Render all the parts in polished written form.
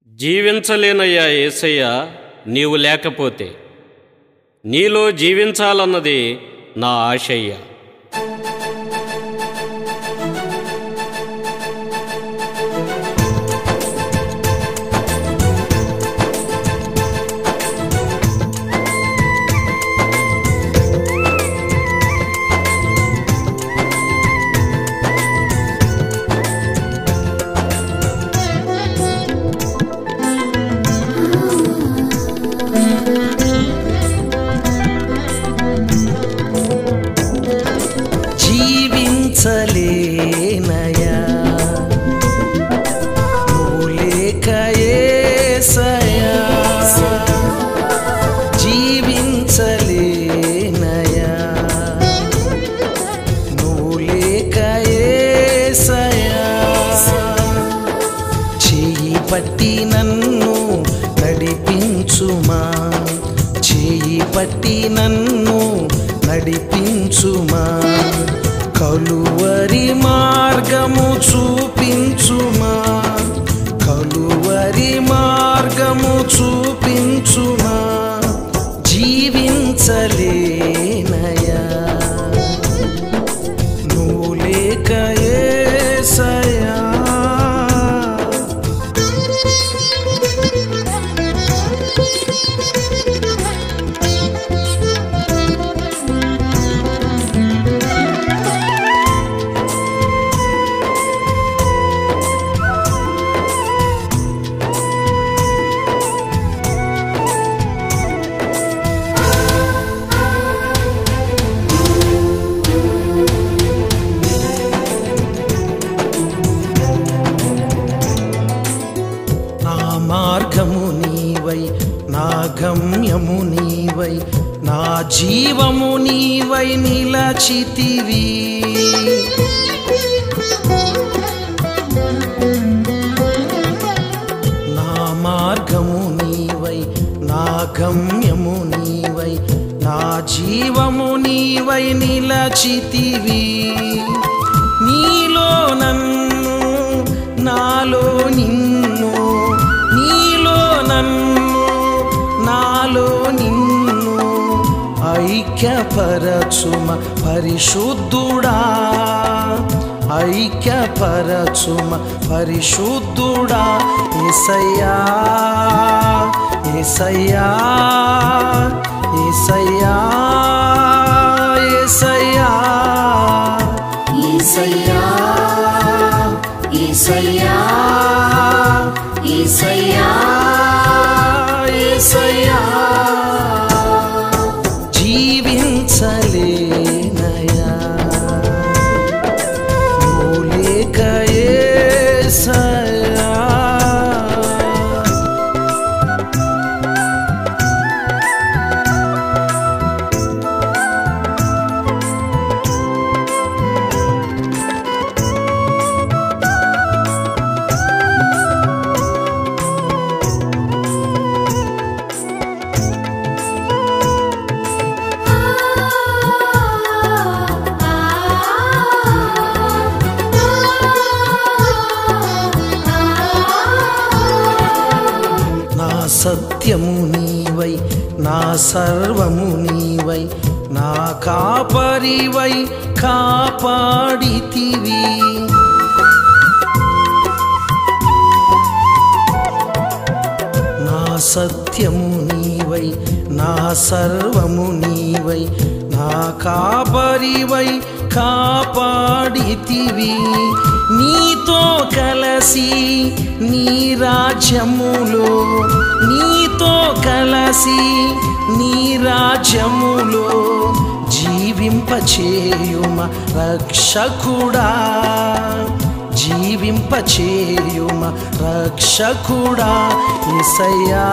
జీవించలేనయ్యా యేసయ్య నీవు లేకపోతే, నీలో జీవించాలన్నది నా ఆశయ్య. జీవించలేనయా నువ్వు లేక యేసయ్యా, జీవించలేనయా నువ్వు లేక యేసయ్యా. చేయి పట్టి నన్ను నడిపించుమా, చేయి పట్టి నన్ను నడిపించుమా, కలువరి మార్గము చూపించుమా, కలువరి మార్గము చూపించుమా. జీవించలేనయా నువ్వు లేక యేసయ్యా. మార్గము నీవై, నా గమ్యము నీవై, నా జీవము నీవై నిలచితివి. నా మార్గము నీవై, నా గమ్యము నీవై, నా జీవము నీవై నిలచితివి. నీలో నన్ను, నాలో నిన్ను, నీలో నన్ను, నాలో నిన్ను ఐక్యపరచుమ పరిశుద్ధుడా, ఐక్యపరచుమ పరిశుద్ధుడా. యేసయ్యా, యేసయ్యా, యేసయ్యా, యేసయ్యా, యేసయ్యా, యేసయ్యా, యేసయ్యా, యేసయ్యా. జీవించలేనయా నువ్వు లేక యేసయ్యా. సత్యము నీవై, నా సర్వము నీవై, నా కాపరివై కాపాడితివి. నా సత్యము నీవై, నా సర్వము నీవై, నా కాపరివై కాపాడితివి. నీతో కలసి నీ రాజ్యములో, నీతో కలసి నీ రాజ్యములో జీవింపచేయుమ రక్షకుడా, జీవింపచేయుమ రక్షకుడా. యేసయ్యా,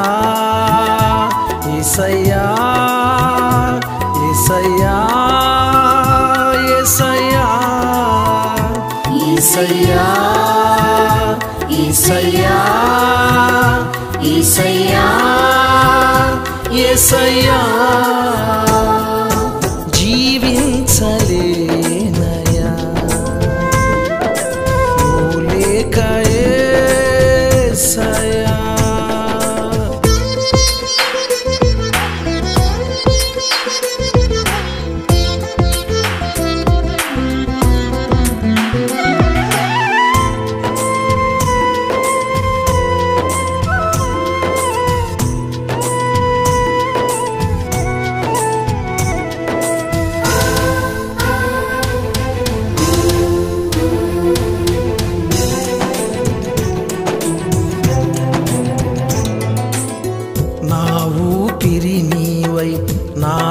యేసయ్యా, యేసయ్యా, యేసయ్యా, యేసయ్యా, యేసయ్యా, యేసయ్యా, యేసయ్యా. జీవించలేనయా నువ్వు లేక యేసయ్యా.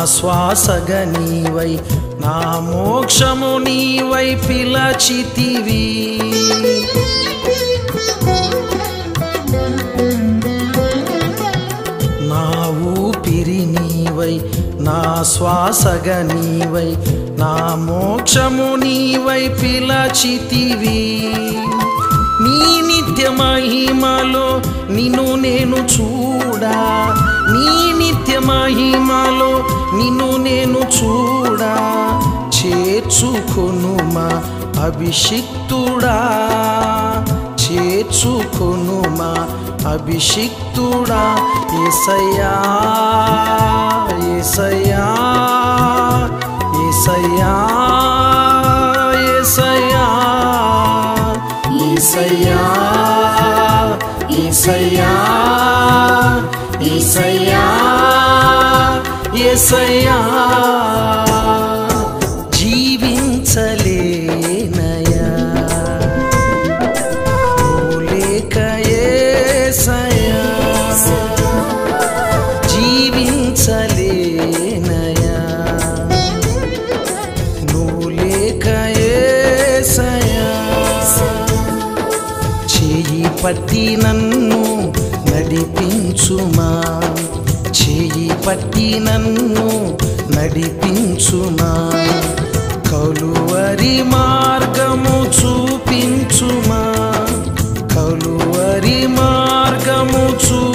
శ్వాసగా నీవై నా మోక్షము నీవై పిలచితివి. నా ఊపిరి నీవై నా శ్వాసగా నీవై నా మోక్షము నీవై పిలచితివి. నీ నిత్య మహిమలో నిన్ను నేను చూడా, నీ నిత్య మహిమలో నిన్ను నేను చూడా, చేర్చుకొనుమా అభిషిక్తుడా, చేర్చుకొనుమా అభిషిక్తుడా. యేసయ్యా యేసయ్యా యేసయ్యా యేసయ్యా యేసయ్యా యేసయ్యా యేసయ్యా యేసయ్యా. జీవించలేనయా నువ్వు లేక యేసయ్యా, జీవించలేనయా నువ్వు లేక యేసయ్యా. చేయి పట్టి నన్ను నడిపించుమా, చేయి పట్టి నన్ను నడిపించుమా, కలువరి మార్గము చూపించుమా, కలువరి మార్గము